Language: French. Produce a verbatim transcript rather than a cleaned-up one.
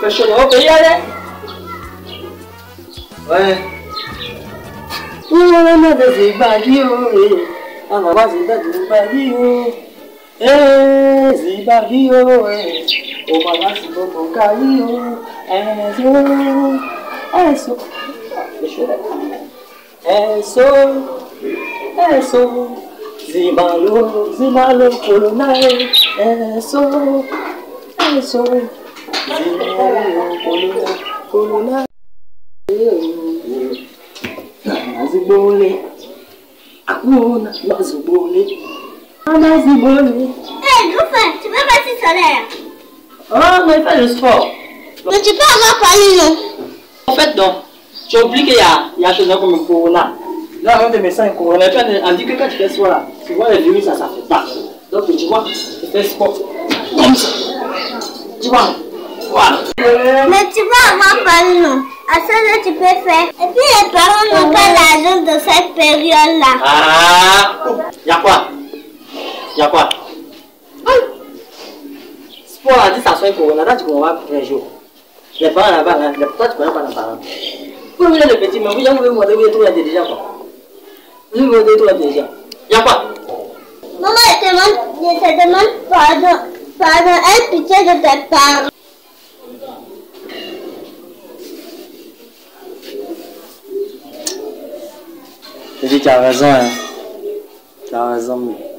Fais chaud dans le pays, allez. Ouais. On a des bagioles. On a des bagioles. Eh, Zibario, eh. O balanço do caiu. É isso. É isso. É isso. É isso. Zibalo, Zibalo, colonel. É isso. É isso. Zibalo, colonel, colonel. Nazibole. Akuna, nazibole. Nazibole. Hé, Goufin, tu peux passer solaire? Oh, mais fais le sport. Mais tu peux avoir parlé, non? En fait, non. Tu as oublié qu'il y a, il y a chose comme un corona. Là, on te met ça un corona. On dit que quand tu fais sport là, tu vois les virus, ça, ça fait pas. Donc, tu vois, tu fais sport comme ça. Tu vois? Voilà. Mais tu peux avoir parlé, non? À ça, là, tu peux faire. Et puis, les parents n'ont pas l'argent de cette période-là. Ah! Y'a quoi? Y'a quoi? Sport a dit ça soit un corona. Là, tu comprends pas pour un jour. Les parents là-bas, là, toi, tu connais pas les parents. Vous voulez le petit, mais vous pouvez me montrer, vous êtes trop intelligent, quoi. Vous êtes trop intelligent. Y'a quoi? Maman, elle te demande, elle te demande pardon, pardon, aie pitié de tes parents. Je dis, tu as raison, hein. Tu as raison.